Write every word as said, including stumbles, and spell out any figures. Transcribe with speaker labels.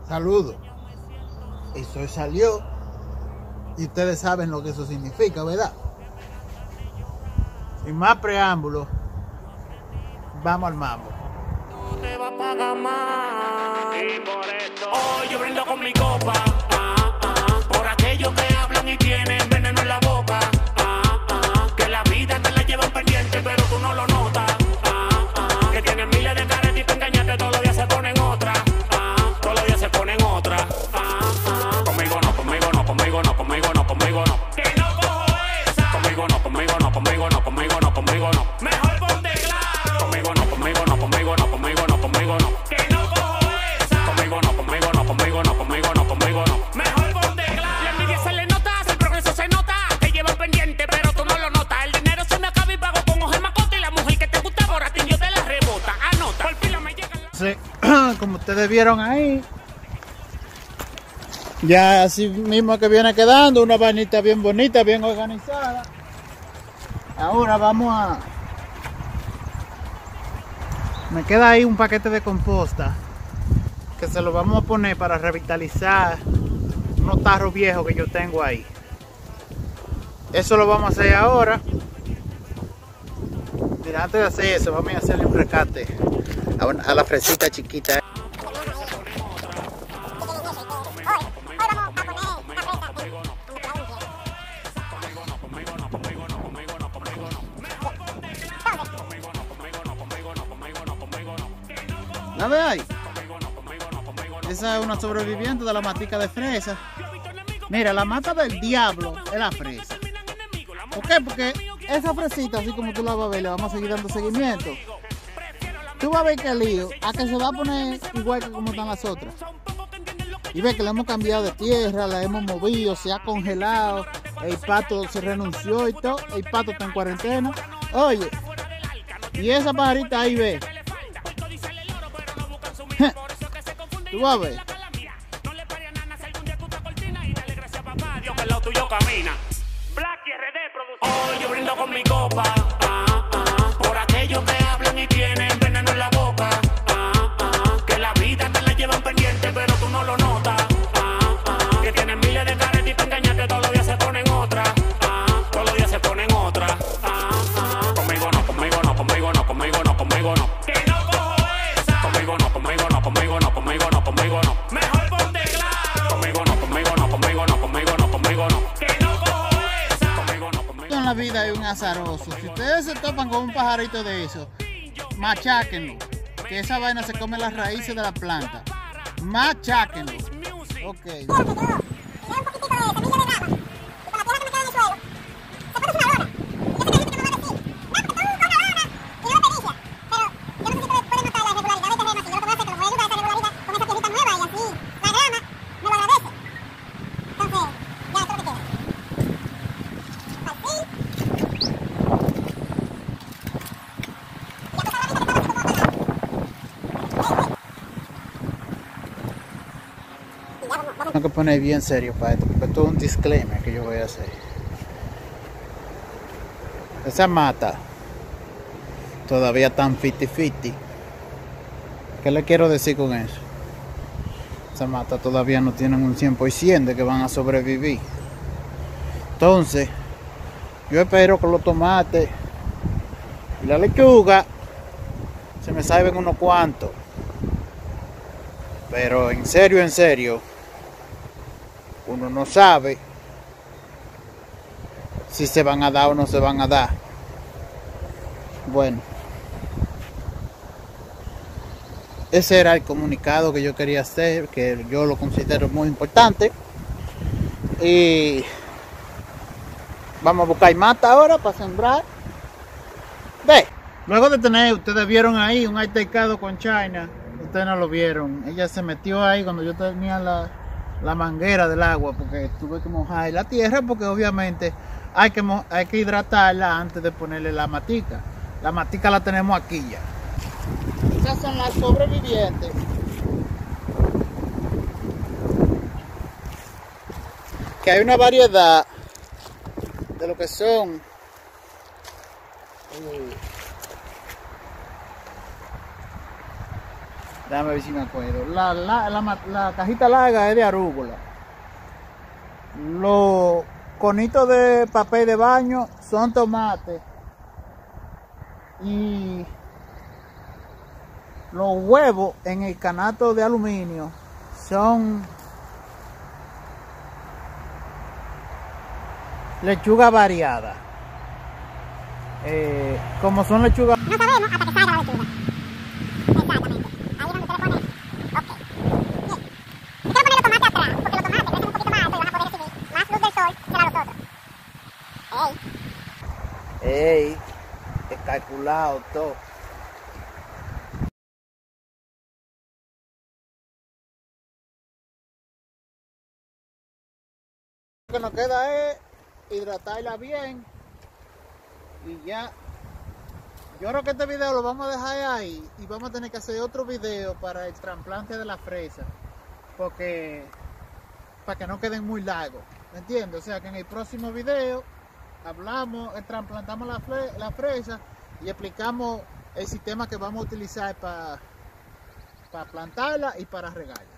Speaker 1: Saludos. Eso salió. Y ustedes saben lo que eso significa, ¿verdad? Sin más preámbulos, vamos al mambo.
Speaker 2: No te va a pagar más. Y por esto hoy yo brindo con mi copa. Ah, ah, por aquellos que hablan y tienen veneno en la boca. Ah, ah, que la vida te la llevan pendiente, pero tú no lo notas. Ah, ah, que tienen miles de caras y te engañaste, todos los días se ponen otra. Ah, todos los días se ponen otra. Ah, ah, conmigo no, conmigo no, conmigo no, conmigo no, conmigo no. Que no cojo esa. Conmigo no, conmigo no, conmigo no, conmigo no, conmigo no. Mejor ponte claro. Conmigo no, conmigo no, conmigo no, conmigo no, conmigo no. Que no cojo esa. Conmigo no, conmigo no, conmigo no, conmigo no, conmigo no. Mejor ponte claro. La envidia se le nota, el progreso se nota. Te llevan pendiente, pero tú no lo notas. El dinero se me acaba y pago con hoja de macota. Y la mujer que te gusta por a ti yo te la rebota. Anota, por pila me llega la...
Speaker 1: Sí, como ustedes vieron ahí, ya así mismo que viene quedando, una vainita bien bonita, bien organizada. Ahora vamos a... Me queda ahí un paquete de composta que se lo vamos a poner para revitalizar unos tarros viejos que yo tengo ahí. Eso lo vamos a hacer ahora. Mira, antes de hacer eso, vamos a hacerle un rescate a, una, a la fresita chiquita. ¿La ve ahí? Esa es una sobreviviente de la matica de fresa. Mira, la mata del diablo es la fresa. ¿Por qué? Porque esa fresita, así como tú la vas a ver, le vamos a seguir dando seguimiento. Tú vas a ver que el lío, a que se va a poner igual que como están las otras. Y ve que le hemos cambiado de tierra, la hemos movido, se ha congelado, el pato se renunció y todo, el pato está en cuarentena. Oye, y esa pajarita ahí ve. Tú vas a ver.
Speaker 2: Hoy yo brindo con mi copa. Ah, ah, por aquellos que hablan y tienen veneno en la boca. Ah, ah, que la vida te la llevan pendiente, pero tú no lo notas. Ah, ah, que tienen miles de caras y te engañaste, todos los días se ponen otra. Ah, todos los días se ponen otra. Ah, ah, conmigo no, conmigo no, conmigo no, conmigo no, conmigo no. Que no cojo esa. Conmigo no, conmigo no, conmigo no, conmigo no, conmigo no. Mejor ponte claro. Conmigo no, conmigo no, conmigo no, conmigo no, conmigo no. Que no cojo esa. Conmigo no, conmigo no.
Speaker 1: En la vida hay un azaroso. Si ustedes se topan con un pajarito de eso, macháquenlo. Que esa vaina se come las raíces de la planta. Macháquenlo. Ok. Tengo que poner bien serio para esto, porque esto es un disclaimer que yo voy a hacer. Esa mata todavía tan fifty fifty. ¿Qué le quiero decir con eso? Esa mata todavía no tienen un cien por ciento de que van a sobrevivir. Entonces, yo espero que los tomates y la lechuga se me salven unos cuantos. Pero en serio, en serio, uno no sabe si se van a dar o no se van a dar. Bueno, ese era el comunicado que yo quería hacer, que yo lo considero muy importante. Y vamos a buscar mata ahora para sembrar. Ve, luego de tener, ustedes vieron ahí un altercado con China. Ustedes no lo vieron. Ella se metió ahí cuando yo tenía la, la manguera del agua, porque tuve que mojar la tierra, porque obviamente hay que, hay que hidratarla antes de ponerle la matica. La matica la tenemos aquí ya. Esas son las sobrevivientes. Que hay una variedad de lo que son uh, Déjame ver si me acuerdo. La, la, la, la cajita larga es de arúgula. Los conitos de papel de baño son tomates. Y los huevos en el canasto de aluminio son lechuga variada. Eh, como son lechugas...
Speaker 3: No sabemos hasta que salga la lechuga. Exactamente. Ahí es donde usted le pone. Ok. Bien. Yo quiero poner los tomates atrás, porque los tomates crecen un poquito más alto y van a poder recibir más luz del sol que la nosotros. ¡Ey!
Speaker 1: ¡Ey! He calculado todo. Lo que nos queda es hidratarla bien y ya. Yo creo que este video lo vamos a dejar ahí y vamos a tener que hacer otro video para el trasplante de la fresa, porque para que no queden muy largos, ¿me entiendes? O sea que en el próximo video hablamos, trasplantamos la, fre la fresa y explicamos el sistema que vamos a utilizar para, para plantarla y para regarla.